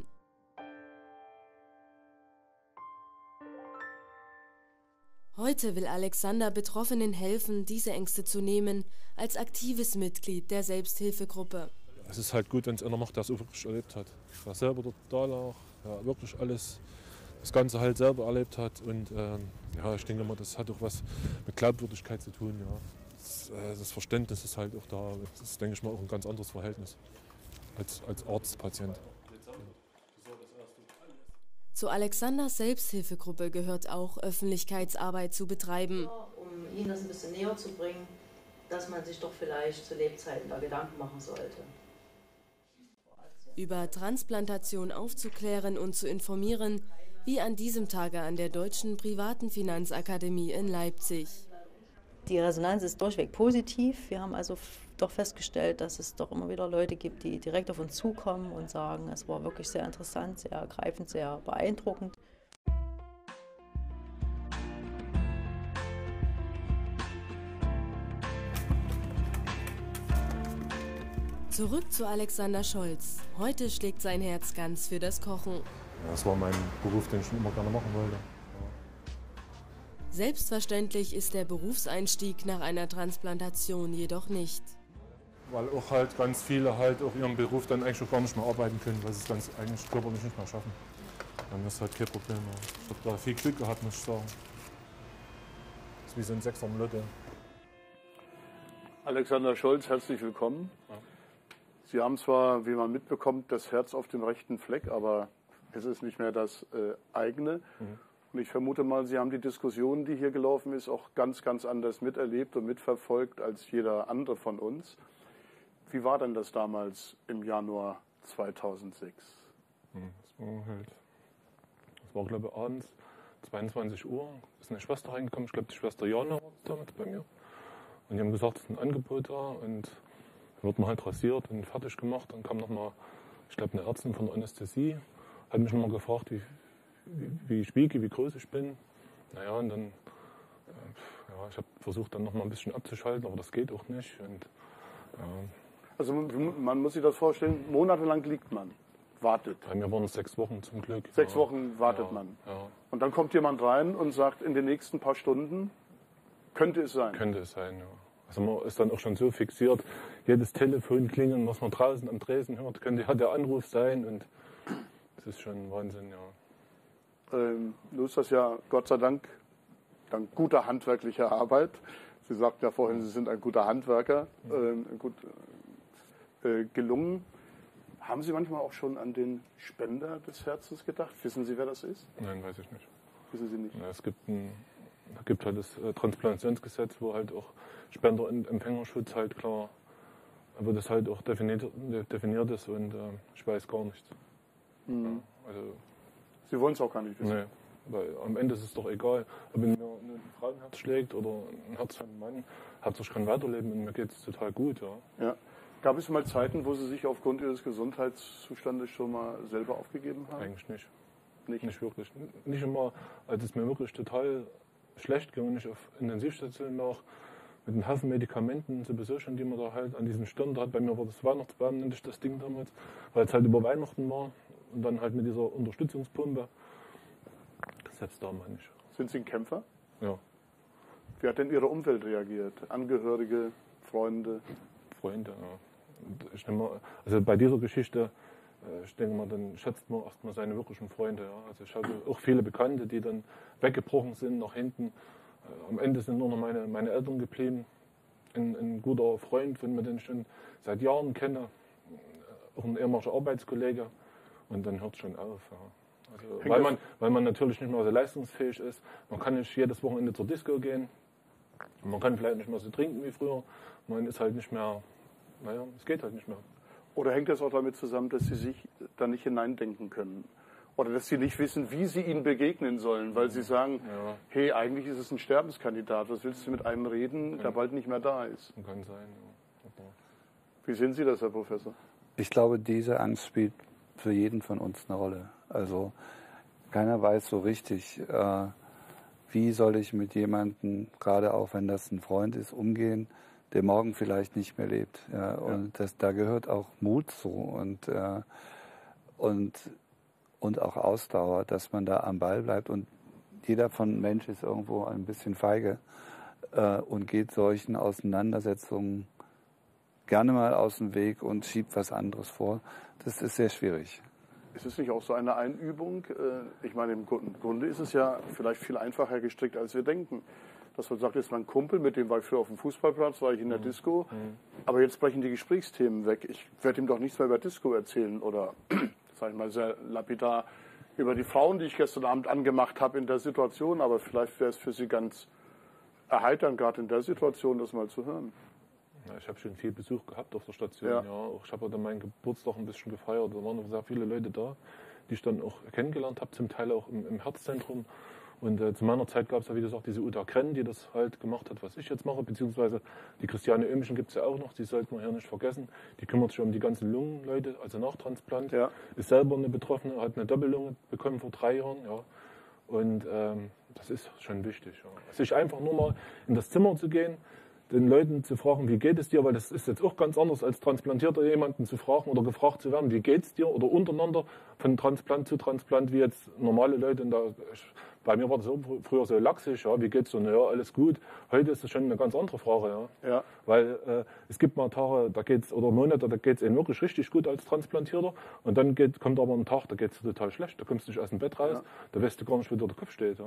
Heute will Alexander Betroffenen helfen, diese Ängste zu nehmen, als aktives Mitglied der Selbsthilfegruppe. Es ist halt gut, wenn es einer macht, der es wirklich erlebt hat. Der selber dort da lag, ja, wirklich alles, das Ganze halt selber erlebt hat und Ja, ich denke mal, das hat auch was mit Glaubwürdigkeit zu tun. Ja. Das Verständnis ist halt auch da. Das ist, denke ich mal, auch ein ganz anderes Verhältnis als Arzt-Patient. Zu Alexanders Selbsthilfegruppe gehört auch, Öffentlichkeitsarbeit zu betreiben. Um Ihnen das ein bisschen näher zu bringen, dass man sich doch vielleicht zu Lebzeiten da Gedanken machen sollte. Über Transplantation aufzuklären und zu informieren, wie an diesem Tage an der Deutschen Privaten Finanzakademie in Leipzig. Die Resonanz ist durchweg positiv. Wir haben also doch festgestellt, dass es doch immer wieder Leute gibt, die direkt auf uns zukommen und sagen, es war wirklich sehr interessant, sehr ergreifend, sehr beeindruckend. Zurück zu Alexander Scholz. Heute schlägt sein Herz ganz für das Kochen. Ja, das war mein Beruf, den ich schon immer gerne machen wollte. Ja. Selbstverständlich ist der Berufseinstieg nach einer Transplantation jedoch nicht. Weil auch halt ganz viele halt auch ihren Beruf dann eigentlich auch gar nicht mehr arbeiten können, weil sie es ganz eigentlich körperlich nicht mehr schaffen. Dann ist halt kein Problem mehr. Ich habe da viel Glück gehabt, muss ich sagen. Das ist wie so ein Sechser im Lotto. Alexander Scholz, herzlich willkommen. Ja. Sie haben zwar, wie man mitbekommt, das Herz auf dem rechten Fleck, aber es ist nicht mehr das eigene. Mhm. Und ich vermute mal, Sie haben die Diskussion, die hier gelaufen ist, auch ganz, ganz anders miterlebt und mitverfolgt als jeder andere von uns. Wie war denn das damals im Januar 2006? Das war glaube ich, abends, 22 Uhr, ist eine Schwester reingekommen, ich glaube, die Schwester Jana war damals bei mir. Und die haben gesagt, es ist ein Angebot da und dann wird man halt rasiert und fertig gemacht. Dann kam nochmal, ich glaube, eine Ärztin von der Anästhesie, hat mich nochmal gefragt, wie ich wiege, wie groß ich bin. Naja, und dann, ich habe versucht, dann nochmal ein bisschen abzuschalten, aber das geht auch nicht. Und, Also man muss sich das vorstellen, monatelang liegt man, wartet. Bei mir waren es 6 Wochen zum Glück. 6 Wochen wartet man. Ja. Und dann kommt jemand rein und sagt, in den nächsten paar Stunden könnte es sein. Könnte es sein, ja. Also man ist dann auch schon so fixiert, jedes Telefon klingeln, was man draußen am Tresen hört, könnte ja der Anruf sein und das ist schon Wahnsinn, ja. Nun ist das ja Gott sei Dank dank guter handwerklicher Arbeit. Sie sagten ja vorhin, Sie sind ein guter Handwerker, gut gelungen. Haben Sie manchmal auch schon an den Spender des Herzens gedacht? Wissen Sie, wer das ist? Nein, weiß ich nicht. Wissen Sie nicht? Ja, es gibt halt das Transplantationsgesetz, wo halt auch Spender- und Empfängerschutz halt klar, wo das halt auch definiert ist und ich weiß gar nichts. Mhm. Ja, also, Sie wollen es auch gar nicht wissen? Nee, weil am Ende ist es doch egal, ob mir ein Frauenherz schlägt oder ein Herz von einem Mann. Hauptsache ich kann weiterleben und mir geht es total gut. Ja. Gab es mal Zeiten, wo Sie sich aufgrund Ihres Gesundheitszustandes schon mal selber aufgegeben haben? Eigentlich nicht. Nicht wirklich. Nicht immer, als es mir wirklich total schlecht ging und ich auf Intensivstation lag, mit einem Haufen Medikamenten sowieso schon, die man da halt an diesen Stirn hat. Bei mir war das Weihnachtsbaum, nannte ich das Ding damals, weil es halt über Weihnachten war und dann halt mit dieser Unterstützungspumpe. Selbst da mal nicht. Sind Sie ein Kämpfer? Ja. Wie hat denn Ihre Umwelt reagiert? Angehörige, Freunde? Freunde, ja. Und ich denke mal, also bei dieser Geschichte, ich denke mal, dann schätzt man erstmal seine wirklichen Freunde. Ja. Also ich habe auch viele Bekannte, die dann weggebrochen sind nach hinten. Am Ende sind nur noch meine Eltern geblieben. Ein guter Freund, von mir, den ich schon seit Jahren kenne, auch ein ehemaliger Arbeitskollege. Und dann hört es schon auf. Ja. Also, weil man natürlich nicht mehr so leistungsfähig ist. Man kann nicht jedes Wochenende zur Disco gehen. Man kann vielleicht nicht mehr so trinken wie früher. Man ist halt nicht mehr, es geht halt nicht mehr. Oder hängt das auch damit zusammen, dass Sie sich da nicht hineindenken können? Oder dass Sie nicht wissen, wie Sie ihnen begegnen sollen, weil Sie sagen, hey, eigentlich ist es ein Sterbenskandidat. Was willst du mit einem reden, der bald nicht mehr da ist? Kann sein, ja. Wie sehen Sie das, Herr Professor? Ich glaube, diese Angst spielt für jeden von uns eine Rolle. Also keiner weiß so richtig, wie soll ich mit jemandem, gerade auch wenn das ein Freund ist, umgehen, der morgen vielleicht nicht mehr lebt. Ja, und da gehört auch Mut zu und auch Ausdauer, dass man da am Ball bleibt. Und jeder von Mensch ist irgendwo ein bisschen feige und geht solchen Auseinandersetzungen gerne mal aus dem Weg und schiebt was anderes vor. Das ist sehr schwierig. Ist es nicht auch so eine Einübung? Ich meine, im Grunde ist es ja vielleicht viel einfacher gestrickt, als wir denken. Dass man sagt, jetzt mein Kumpel, mit dem war ich früher auf dem Fußballplatz, war ich in der Disco, aber jetzt brechen die Gesprächsthemen weg. Ich werde ihm doch nichts mehr über Disco erzählen oder, sag ich mal, sehr lapidar über die Frauen, die ich gestern Abend angemacht habe in der Situation, aber vielleicht wäre es für Sie ganz erheiternd, gerade in der Situation, das mal zu hören. Ja, ich habe schon viel Besuch gehabt auf der Station. Ja. Auch ich habe dann meinen Geburtstag ein bisschen gefeiert. Da waren noch sehr viele Leute da, die ich dann auch kennengelernt habe, zum Teil auch im Herzzentrum. Und zu meiner Zeit gab es ja, wie gesagt, diese Uta Krenn, die das halt gemacht hat, was ich jetzt mache. Beziehungsweise die Christiane Oehmchen gibt es ja auch noch, die sollte man hier nicht vergessen. Die kümmert sich um die ganzen Lungenleute, also Nachtransplant. Ja. Ist selber eine Betroffene, hat eine Doppellunge bekommen vor 3 Jahren. Ja. Und das ist schon wichtig. Ja. Sich einfach nur mal in das Zimmer zu gehen, den Leuten zu fragen, wie geht es dir, weil das ist jetzt auch ganz anders als Transplantierter jemanden zu fragen oder gefragt zu werden, wie geht es dir oder untereinander von Transplant zu Transplant, wie jetzt normale Leute. Bei mir war das auch früher so laxig, ja, wie geht's dir? Naja, alles gut. Heute ist das schon eine ganz andere Frage, ja. Ja. Weil es gibt mal Tage, da geht's, oder Monate, da geht es einem wirklich richtig gut als Transplantierter und dann kommt aber ein Tag, da geht es total schlecht, da kommst du nicht aus dem Bett raus, da weißt du gar nicht, wie dir der Kopf steht, ja.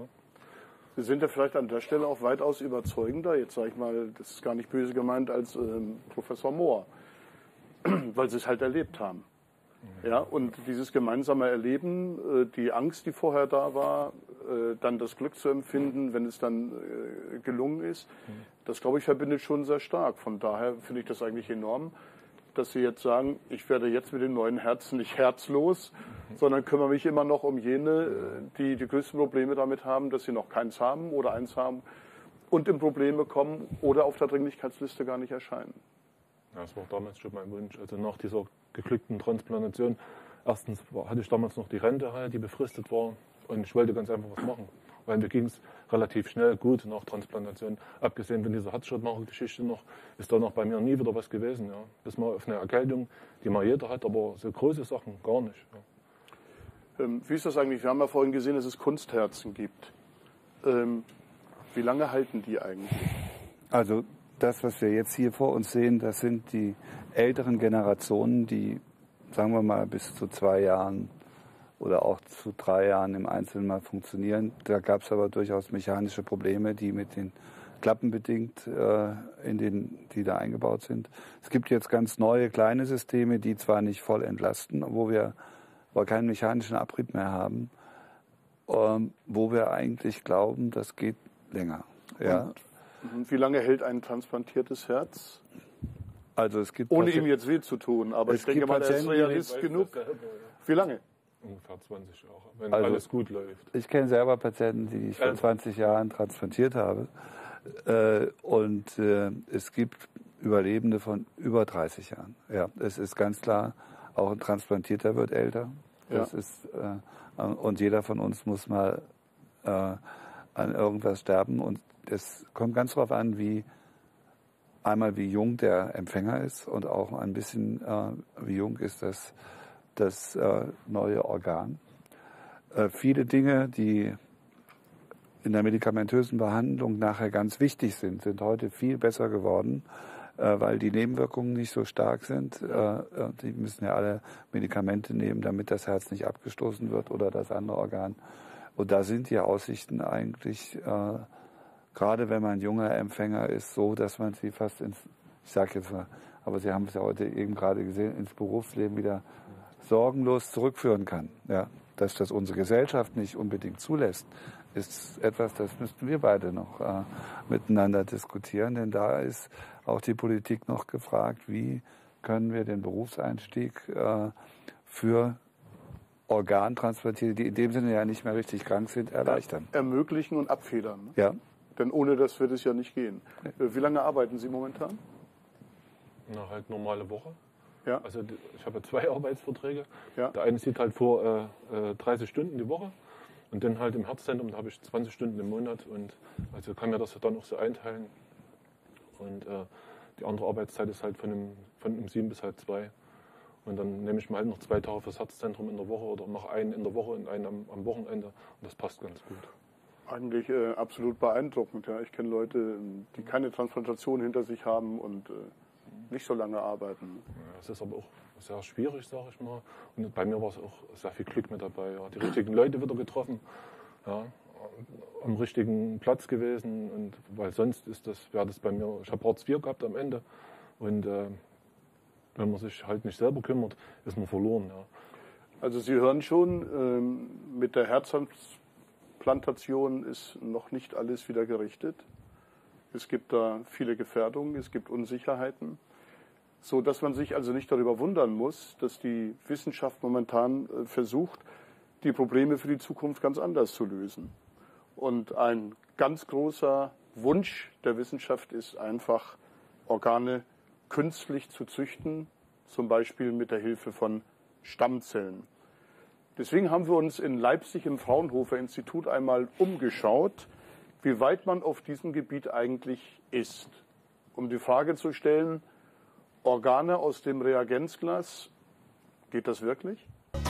Sie sind ja vielleicht an der Stelle auch weitaus überzeugender, jetzt sage ich mal, das ist gar nicht böse gemeint, als Professor Mohr, weil Sie es halt erlebt haben. Ja, und dieses gemeinsame Erleben, die Angst, die vorher da war, dann das Glück zu empfinden, wenn es dann gelungen ist, das, glaube ich, verbindet schon sehr stark. Von daher finde ich das eigentlich enorm, dass Sie jetzt sagen, ich werde jetzt mit dem neuen Herzen nicht herzlos, sondern kümmere mich immer noch um jene, die die größten Probleme damit haben, dass sie noch keins haben oder eins haben und in Probleme kommen oder auf der Dringlichkeitsliste gar nicht erscheinen. Ja, das war damals schon mein Wunsch. Also nach dieser geglückten Transplantation, erstens hatte ich damals noch die Rente, die befristet war und ich wollte ganz einfach was machen. Weil mir ging es relativ schnell gut nach Transplantation. Abgesehen von dieser Herzschrittmacher-Geschichte noch, ist da noch bei mir nie wieder was gewesen. Ja. Bis mal auf eine Erkältung, die mal jeder hat, aber so große Sachen gar nicht. Ja. Wie ist das eigentlich? Wir haben ja vorhin gesehen, dass es Kunstherzen gibt. Wie lange halten die eigentlich? Also das, was wir jetzt hier vor uns sehen, das sind die älteren Generationen, die, sagen wir mal, bis zu 2 Jahren oder auch zu 3 Jahren im Einzelnen mal funktionieren. Da gab es aber durchaus mechanische Probleme, die mit den Klappen bedingt, die da eingebaut sind. Es gibt jetzt ganz neue kleine Systeme, die zwar nicht voll entlasten, wo wir keinen mechanischen Abrieb mehr haben, wo wir eigentlich glauben, das geht länger. Ja. Und wie lange hält ein transplantiertes Herz? Also es gibt ohne ihm jetzt weh zu tun, aber ich denke mal, er ist Realist genug. Wie lange? Ungefähr 20 Jahre, wenn alles gut läuft. Ich kenne selber Patienten, die ich vor 20 Jahren transplantiert habe. Und es gibt Überlebende von über 30 Jahren. Ja, es ist ganz klar, auch ein Transplantierter wird älter. Das ist, und jeder von uns muss mal an irgendwas sterben. Und es kommt ganz darauf an, wie jung der Empfänger ist und auch ein bisschen, wie jung ist das neue Organ. Viele Dinge, die in der medikamentösen Behandlung nachher ganz wichtig sind heute viel besser geworden, weil die Nebenwirkungen nicht so stark sind. Die müssen ja alle Medikamente nehmen, damit das Herz nicht abgestoßen wird oder das andere Organ. Und da sind die Aussichten eigentlich, gerade wenn man junger Empfänger ist, so, dass man sie fast ich sag jetzt mal, aber Sie haben es ja heute eben gerade gesehen, ins Berufsleben wieder sorgenlos zurückführen kann. Ja, dass das unsere Gesellschaft nicht unbedingt zulässt, ist etwas, das müssten wir beide noch miteinander diskutieren, denn da ist auch die Politik noch gefragt, wie können wir den Berufseinstieg für Organtransplantierte, die in dem Sinne ja nicht mehr richtig krank sind, erleichtern. Ermöglichen und abfedern. Ne? Ja. Denn ohne das wird es ja nicht gehen. Wie lange arbeiten Sie momentan? Na, halt normale Woche. Ja. Also ich habe 2 Arbeitsverträge. Ja. Der eine sieht halt vor 30 Stunden die Woche und dann halt im Herzzentrum, da habe ich 20 Stunden im Monat und also kann mir das dann auch so einteilen. Und die andere Arbeitszeit ist halt von um 7 bis halb 2. Und dann nehme ich mir halt noch 2 Tage fürs Herzzentrum in der Woche oder mache einen in der Woche und einen am Wochenende und das passt ganz gut. Eigentlich absolut beeindruckend. Ja. Ich kenne Leute, die keine Transplantation hinter sich haben und nicht so lange arbeiten. Ja, es ist aber auch sehr schwierig, sage ich mal. Und bei mir war es auch sehr viel Glück mit dabei. Ja. Die richtigen Leute wieder getroffen, ja, am richtigen Platz gewesen. Und weil sonst wäre das bei mir, ich habe Hartz IV gehabt am Ende. Und wenn man sich halt nicht selber kümmert, ist man verloren. Ja. Also Sie hören schon, mit der Herztransplantation ist noch nicht alles wieder gerichtet. Es gibt da viele Gefährdungen, es gibt Unsicherheiten, so dass man sich also nicht darüber wundern muss, dass die Wissenschaft momentan versucht, die Probleme für die Zukunft ganz anders zu lösen. Und ein ganz großer Wunsch der Wissenschaft ist einfach, Organe künstlich zu züchten, zum Beispiel mit der Hilfe von Stammzellen. Deswegen haben wir uns in Leipzig im Fraunhofer Institut einmal umgeschaut, wie weit man auf diesem Gebiet eigentlich ist, um die Frage zu stellen, Organe aus dem Reagenzglas, geht das wirklich?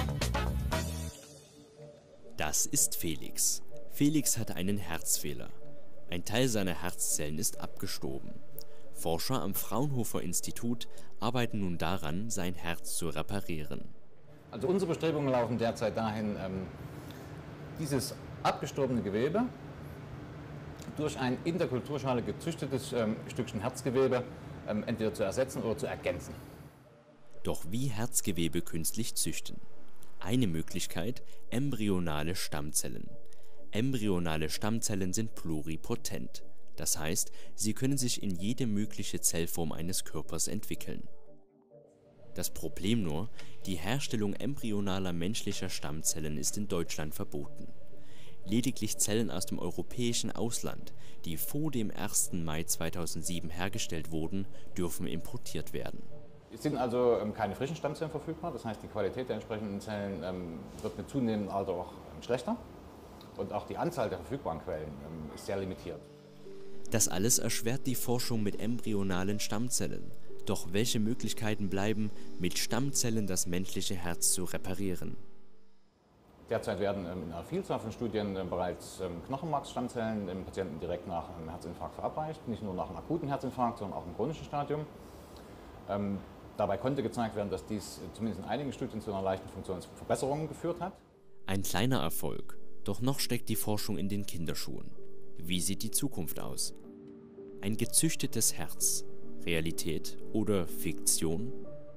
Das ist Felix. Felix hat einen Herzfehler. Ein Teil seiner Herzzellen ist abgestorben. Forscher am Fraunhofer Institut arbeiten nun daran, sein Herz zu reparieren. Also unsere Bestrebungen laufen derzeit dahin, dieses abgestorbene Gewebe durch ein in der Kulturschale gezüchtetes Stückchen Herzgewebe entweder zu ersetzen oder zu ergänzen. Doch wie Herzgewebe künstlich züchten? Eine Möglichkeit: embryonale Stammzellen. Embryonale Stammzellen sind pluripotent. Das heißt, sie können sich in jede mögliche Zellform eines Körpers entwickeln. Das Problem nur, die Herstellung embryonaler menschlicher Stammzellen ist in Deutschland verboten. Lediglich Zellen aus dem europäischen Ausland, die vor dem 1. Mai 2007 hergestellt wurden, dürfen importiert werden. Es sind also keine frischen Stammzellen verfügbar, das heißt, die Qualität der entsprechenden Zellen wird mit zunehmendem Alter auch schlechter und auch die Anzahl der verfügbaren Quellen ist sehr limitiert. Das alles erschwert die Forschung mit embryonalen Stammzellen. Doch welche Möglichkeiten bleiben, mit Stammzellen das menschliche Herz zu reparieren? Derzeit werden in einer Vielzahl von Studien bereits Knochenmarkstammzellen dem Patienten direkt nach einem Herzinfarkt verabreicht. Nicht nur nach einem akuten Herzinfarkt, sondern auch im chronischen Stadium. Dabei konnte gezeigt werden, dass dies zumindest in einigen Studien zu einer leichten Funktionsverbesserung geführt hat. Ein kleiner Erfolg, doch noch steckt die Forschung in den Kinderschuhen. Wie sieht die Zukunft aus? Ein gezüchtetes Herz. Realität oder Fiktion?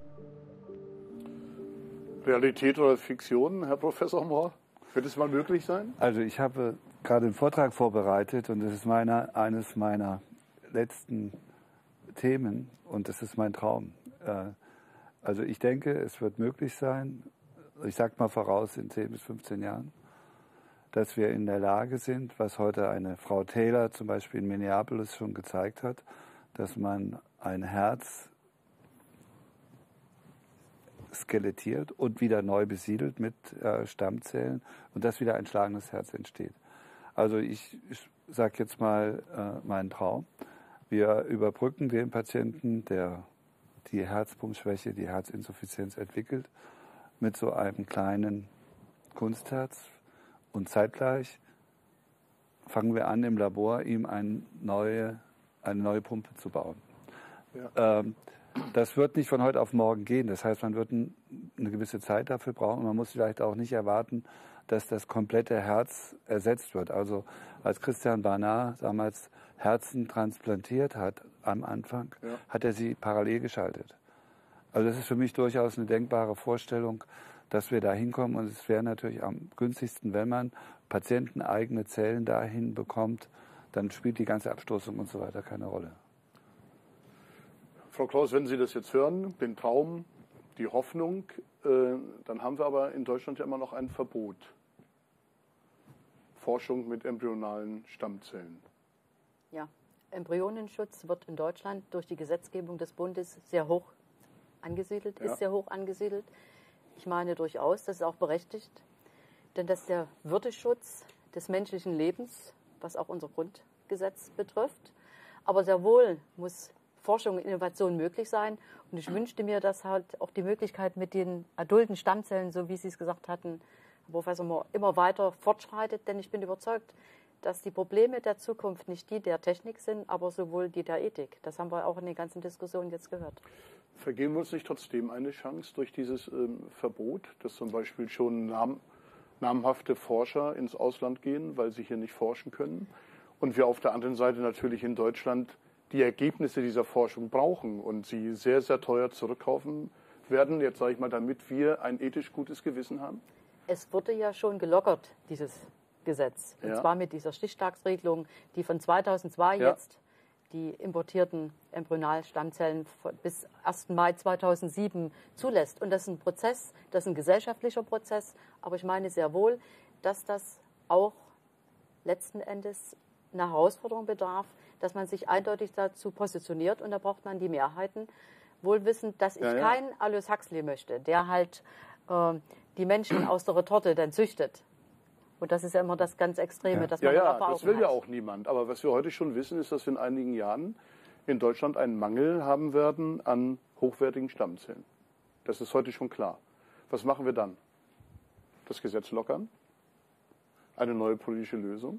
Realität oder Fiktion, Herr Professor Mohr? Wird es mal möglich sein? Also ich habe gerade einen Vortrag vorbereitet und das ist eines meiner letzten Themen und das ist mein Traum. Also ich denke, es wird möglich sein, ich sage mal voraus in 10 bis 15 Jahren, dass wir in der Lage sind, was heute eine Frau Taylor zum Beispiel in Minneapolis schon gezeigt hat, dass man ein Herz skelettiert und wieder neu besiedelt mit Stammzellen und dass wieder ein schlagendes Herz entsteht. Also ich sage jetzt mal meinen Traum. Wir überbrücken den Patienten, der die Herzpumpschwäche, die Herzinsuffizienz entwickelt, mit so einem kleinen Kunstherz. Und zeitgleich fangen wir an, im Labor ihm eine neue Pumpe zu bauen. Ja. Das wird nicht von heute auf morgen gehen. Das heißt, man wird eine gewisse Zeit dafür brauchen. Und man muss vielleicht auch nicht erwarten, dass das komplette Herz ersetzt wird. Also als Christian Barnard damals Herzen transplantiert hat am Anfang, ja, hat er sie parallel geschaltet. Also das ist für mich durchaus eine denkbare Vorstellung, dass wir da hinkommen. Und es wäre natürlich am günstigsten, wenn man patienteneigene Zellen dahin bekommt, dann spielt die ganze Abstoßung und so weiter keine Rolle. Frau Klaus, wenn Sie das jetzt hören, den Traum, die Hoffnung, dann haben wir aber in Deutschland ja immer noch ein Verbot. Forschung mit embryonalen Stammzellen. Ja, Embryonenschutz wird in Deutschland durch die Gesetzgebung des Bundes sehr hoch angesiedelt, ist sehr hoch angesiedelt. Ich meine durchaus, das ist auch berechtigt, denn das ist der Würdeschutz des menschlichen Lebens, was auch unser Grundgesetz betrifft. Aber sehr wohl muss Forschung und Innovation möglich sein. Und ich wünschte mir, dass halt auch die Möglichkeit mit den adulten Stammzellen, so wie Sie es gesagt hatten, Herr Professor Mohr, immer weiter fortschreitet. Denn ich bin überzeugt, dass die Probleme der Zukunft nicht die der Technik sind, aber sowohl die der Ethik. Das haben wir auch in den ganzen Diskussionen jetzt gehört. Vergeben wir uns nicht trotzdem eine Chance durch dieses Verbot, dass zum Beispiel schon namhafte Forscher ins Ausland gehen, weil sie hier nicht forschen können? Und wir auf der anderen Seite natürlich in Deutschland die Ergebnisse dieser Forschung brauchen und sie sehr, sehr teuer zurückkaufen werden, jetzt sage ich mal, damit wir ein ethisch gutes Gewissen haben? Es wurde ja schon gelockert, dieses Gesetz. Und zwar mit dieser Stichtagsregelung, die von 2002 jetzt die importierten Embryonalstammzellen bis 1. Mai 2007 zulässt. Und das ist ein Prozess, das ist ein gesellschaftlicher Prozess. Aber ich meine sehr wohl, dass das auch letzten Endes eine Herausforderung bedarf, dass man sich eindeutig dazu positioniert. Und da braucht man die Mehrheiten. Wohl wissend, dass ich keinen Aldous Huxley möchte, der halt die Menschen aus der Retorte dann züchtet. Und das ist ja immer das ganz Extreme, dass man das will ja auch niemand. Aber was wir heute schon wissen, ist, dass wir in einigen Jahren in Deutschland einen Mangel haben werden an hochwertigen Stammzellen. Das ist heute schon klar. Was machen wir dann? Das Gesetz lockern? Eine neue politische Lösung?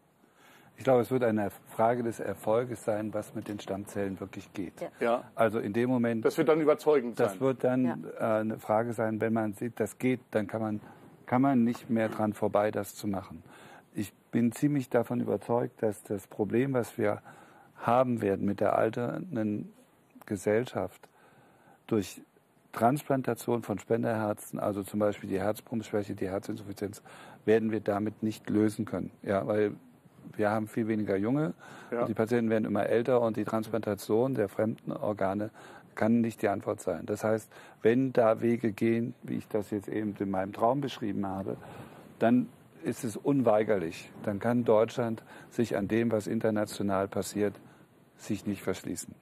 Ich glaube, es wird eine Frage des Erfolges sein, was mit den Stammzellen wirklich geht. Ja. Also in dem Moment... Das wird dann überzeugend sein. Das wird dann eine Frage sein, wenn man sieht, das geht, dann kann man nicht mehr dran vorbei, das zu machen. Ich bin ziemlich davon überzeugt, dass das Problem, was wir haben werden mit der alternden Gesellschaft, durch Transplantation von Spenderherzen, also zum Beispiel die Herzpumpschwäche, die Herzinsuffizienz, werden wir damit nicht lösen können. Ja, weil wir haben viel weniger Junge und die Patienten werden immer älter und die Transplantation der fremden Organe kann nicht die Antwort sein. Das heißt, wenn da Wege gehen, wie ich das jetzt eben in meinem Traum beschrieben habe, dann ist es unweigerlich. Dann kann Deutschland sich an dem, was international passiert, sich nicht verschließen.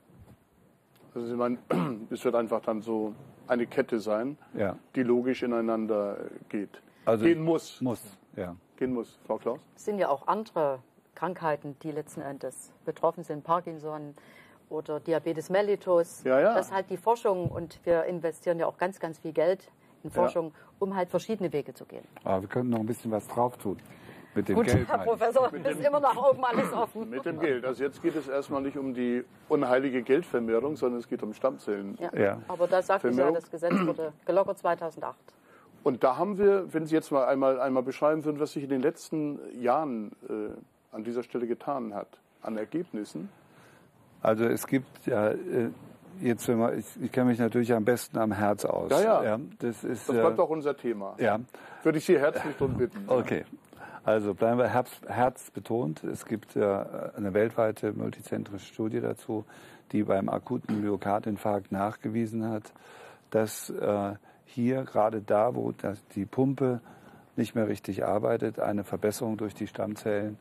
Also Sie meinen, es wird einfach dann so eine Kette sein, die logisch ineinander geht. Also gehen muss. Gehen muss. Frau Klaus? Es sind ja auch andere Krankheiten, die letzten Endes betroffen sind. Parkinson oder Diabetes mellitus. Das ist halt die Forschung und wir investieren ja auch ganz, ganz viel Geld in Forschung, um halt verschiedene Wege zu gehen. Aber wir könnten noch ein bisschen was drauf tun. Mit dem Gut, Geld. Herr Professor, ist immer nach oben alles offen. Mit dem Geld. Also jetzt geht es erstmal nicht um die unheilige Geldvermehrung, sondern es geht um Stammzellen. Aber da sagt es ja, das Gesetz wurde gelockert 2008. Und da haben wir, wenn Sie jetzt mal einmal beschreiben würden, was sich in den letzten Jahren an dieser Stelle getan hat, an Ergebnissen. Also es gibt ja jetzt, ich kenne mich natürlich am besten am Herz aus. Das bleibt auch unser Thema. Würde ich Sie herzlich darum bitten. Okay. Also bleiben wir Herz betont. Es gibt eine weltweite multizentrische Studie dazu, die beim akuten Myokardinfarkt nachgewiesen hat, dass hier gerade da, wo die Pumpe nicht mehr richtig arbeitet, eine Verbesserung durch die Stammzellen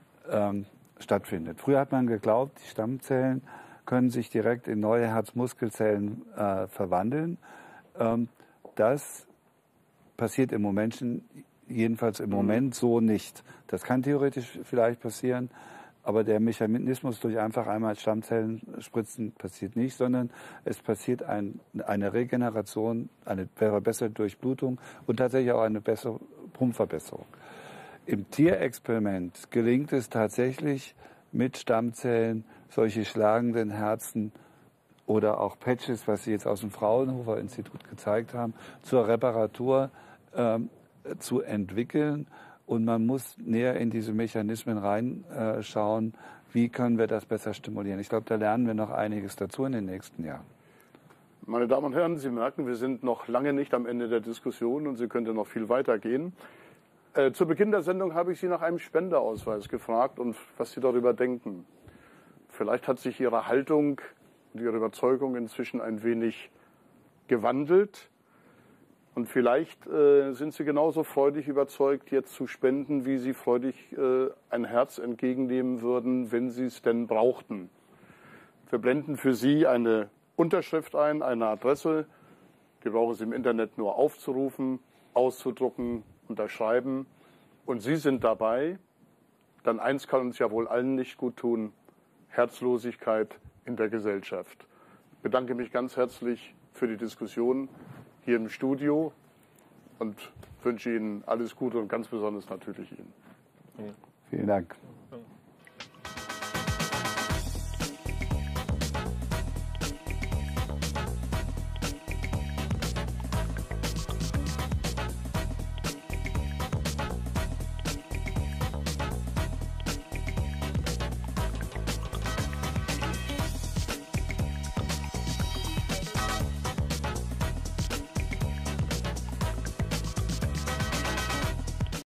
stattfindet. Früher hat man geglaubt, die Stammzellen können sich direkt in neue Herzmuskelzellen verwandeln. Das passiert im Menschen jedenfalls im Moment so nicht. Das kann theoretisch vielleicht passieren, aber der Mechanismus durch einfach einmal Stammzellen spritzen passiert nicht, sondern es passiert eine Regeneration, eine verbesserte Durchblutung und tatsächlich auch eine bessere Pumpverbesserung. Im Tierexperiment gelingt es tatsächlich mit Stammzellen solche schlagenden Herzen oder auch Patches, was Sie jetzt aus dem Fraunhofer Institut gezeigt haben, zur Reparatur zu entwickeln. Und man muss näher in diese Mechanismen reinschauen, wie können wir das besser stimulieren. Ich glaube, da lernen wir noch einiges dazu in den nächsten Jahren. Meine Damen und Herren, Sie merken, wir sind noch lange nicht am Ende der Diskussion und sie könnte noch viel weiter gehen. Zu Beginn der Sendung habe ich Sie nach einem Spenderausweis gefragt und was Sie darüber denken. Vielleicht hat sich Ihre Haltung und Ihre Überzeugung inzwischen ein wenig gewandelt. Und vielleicht sind Sie genauso freudig überzeugt, jetzt zu spenden, wie Sie freudig ein Herz entgegennehmen würden, wenn Sie es denn brauchten. Wir blenden für Sie eine Unterschrift ein, eine Adresse. Die brauchen Sie im Internet nur aufzurufen, auszudrucken, unterschreiben. Und Sie sind dabei. Dann eins kann uns ja wohl allen nicht gut tun: Herzlosigkeit in der Gesellschaft. Ich bedanke mich ganz herzlich für die Diskussion hier im Studio und wünsche Ihnen alles Gute und ganz besonders natürlich Ihnen. Vielen Dank.